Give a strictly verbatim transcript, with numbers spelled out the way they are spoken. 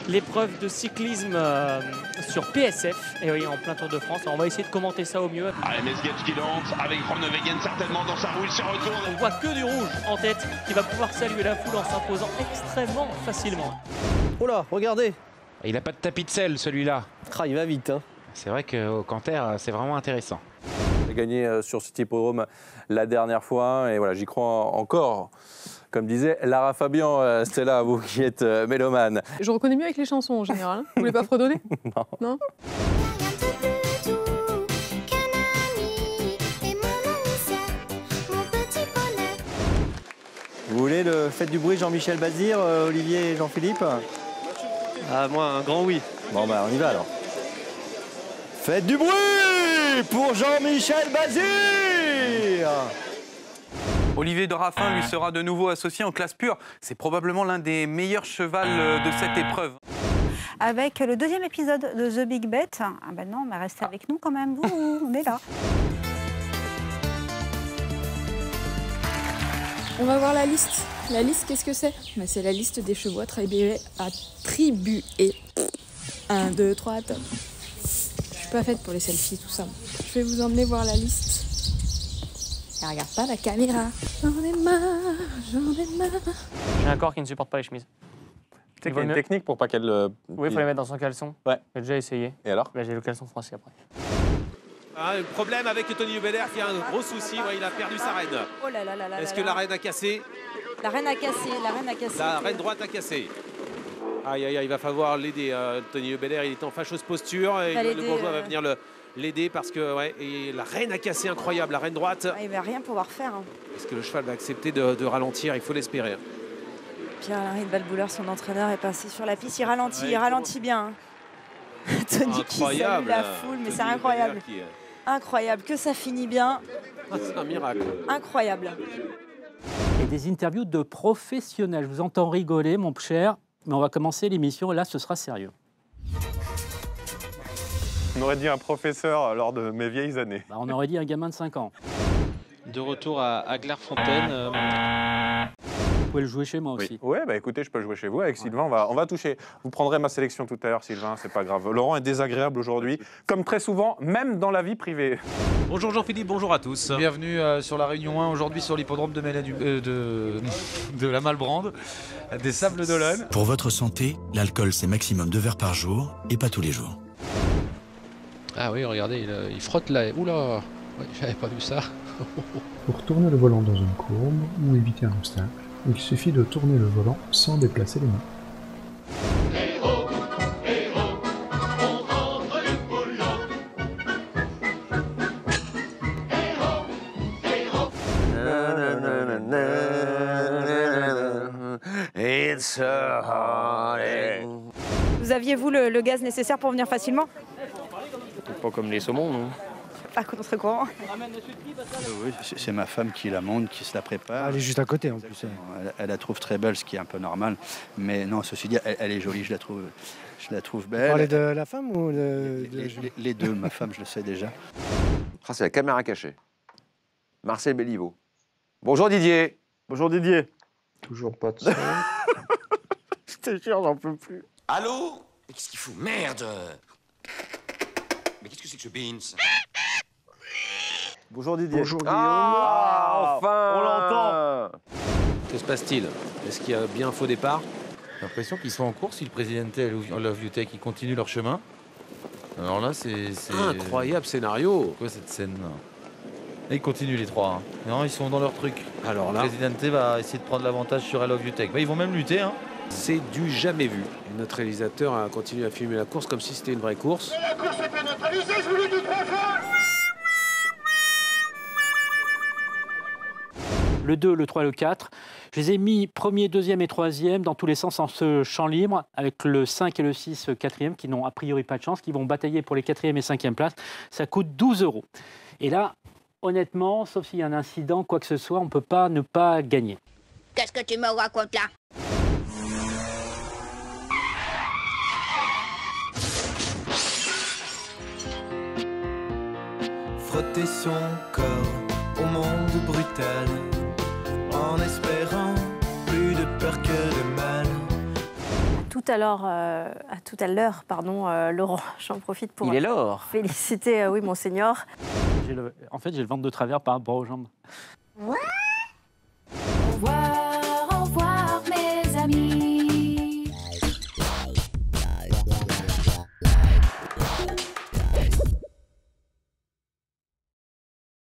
l'épreuve de cyclisme euh, sur P S F, et oui, en plein Tour de France. Alors, on va essayer de commenter ça au mieux. Allez, Mesguet qui lance, avec Groenewegen certainement dans sa roue, il se retourne. On voit que du rouge en tête, qui va pouvoir saluer la foule en s'imposant extrêmement facilement. Oh là, regardez! Il n'a pas de tapis de sel, celui-là. Ah, il va vite, hein. C'est vrai qu'au Canter, c'est vraiment intéressant. J'ai gagné sur cet hippodrome la dernière fois et voilà, j'y crois encore. Comme disait Lara Fabian, Stella, vous qui êtes mélomane. Je reconnais mieux avec les chansons en général. Vous voulez pas fredonner? Non. Non. Vous voulez le Faites du bruit Jean-Michel Bazir, euh, Olivier et Jean-Philippe? Ah, moi, un grand oui. Bon, bah, on y va alors. Faites du bruit pour Jean-Michel Bazir! Olivier de Raffin lui sera de nouveau associé en classe pure. C'est probablement l'un des meilleurs chevals de cette épreuve. Avec le deuxième épisode de The Big Bet. Ah ben non, mais restez avec nous quand même, vous, on est là. On va voir la liste. La liste, qu'est-ce que c'est? bah, C'est la liste des chevaux attribués. attribués. un, deux, trois, top. Je suis pas faite pour les selfies, tout ça. Je vais vous emmener voir la liste. Et regarde pas la caméra. J'en ai marre, j'en ai marre. J'ai un corps qui ne supporte pas les chemises. Tu sais qu'il y a une technique pour pas qu'elle... Euh, oui, il faut les mettre dans son caleçon. Ouais. J'ai déjà essayé. Et alors? Bah, j'ai le caleçon froissé après. Ah, un problème avec Tony Hubert qui a un gros souci, ouais, il a perdu sa reine. Oh là là là là. Est-ce là que là. la reine a cassé? La reine a cassé, la reine a cassé. La reine droite a cassé. Aïe, aïe, aïe, il va falloir l'aider. Euh, Tony Hubert, il est en fâcheuse posture et le bourgeois euh... va venir l'aider parce que ouais, et la reine a cassé, incroyable, la reine droite. Ah, il va rien pouvoir faire. Hein. Est-ce que le cheval va accepter de, de ralentir? Il faut l'espérer. Pierre-Henri de Valbouleur, son entraîneur, est passé sur la piste. Il ralentit, ouais, il ralentit bien. Hein. Tony qui salue la foule, mais c'est incroyable. Qui... Incroyable, que ça finit bien. C'est un miracle. Incroyable. Et des interviews de professionnels. Je vous entends rigoler, mon cher, mais on va commencer l'émission. Là, ce sera sérieux. On aurait dit un professeur lors de mes vieilles années. Bah, on aurait dit un gamin de cinq ans. De retour à, à Clairefontaine. Euh... Vous pouvez le jouer chez moi aussi. Oui, ouais, bah écoutez, je peux le jouer chez vous. Avec ouais. Sylvain, on va, on va toucher. Vous prendrez ma sélection tout à l'heure, Sylvain, c'est pas grave. Laurent est désagréable aujourd'hui, comme très souvent, même dans la vie privée. Bonjour Jean-Philippe, bonjour à tous. Bienvenue euh, sur la Réunion un, aujourd'hui sur l'hippodrome de, Méla du, euh, de, de la Malbrande, des Sables d'Olonne. Pour votre santé, l'alcool c'est maximum deux verres par jour et pas tous les jours. Ah oui, regardez, il, il frotte là. Oula, ouais, j'avais pas vu ça. Pour tourner le volant dans une courbe ou éviter un obstacle, il suffit de tourner le volant sans déplacer les mains. Vous aviez, vous, le, le gaz nécessaire pour venir facilement? Pas comme les saumons, non? Pas contre-courant. Euh, oui, c'est ma femme qui la monte, qui se la prépare. Elle est juste à côté en plus. Elle, elle la trouve très belle, ce qui est un peu normal. Mais non, ceci dit, elle, elle est jolie, je la trouve, je la trouve belle. Vous parlez de la femme ou de... Les, les, les deux, ma femme, je le sais déjà. Ah, c'est la caméra cachée. Marcel Béliveau. Bonjour Didier. Bonjour Didier. Toujours pas de son. Je te jure, j'en peux plus. Allô? Mais qu'est-ce qu'il fout? Merde! Mais qu'est-ce que c'est que ce Beans? Bonjour Didier. Bonjour Guillaume. Ah, enfin! On l'entend. Que se passe-t-il? Est-ce qu'il y a bien un faux départ? J'ai l'impression qu'ils sont en course, si le Presidente et Love You Take, ils continuent leur chemin. Alors là, c'est... Incroyable scénario. Quoi cette scène là? Et ils continuent les trois. Hein. Non, ils sont dans leur truc. Alors là... Le Presidente va essayer de prendre l'avantage sur I Love You Take. Bah, ils vont même lutter. Hein. C'est du jamais vu. Notre réalisateur a continué à filmer la course comme si c'était une vraie course. Et la course est neutralisée, je vous l'ai dit trois fois. Le deux, le trois, le quatre. Je les ai mis premier, deuxième et troisième dans tous les sens en ce champ libre, avec le cinq et le six, quatrième, qui n'ont a priori pas de chance, qui vont batailler pour les quatrième et cinquième places. Ça coûte douze euros. Et là, honnêtement, sauf s'il y a un incident, quoi que ce soit, on ne peut pas ne pas gagner. Qu'est-ce que tu me racontes là? Frotter son corps au monde brutal, en espérant plus de peur que de mal. tout à l'heure, euh, à tout à l'heure, pardon, euh, Laurent. J'en profite pour Il est l'or. féliciter, euh, oui, Monseigneur. Le, en fait, j'ai le ventre de travers par rapport aux jambes. Ouais.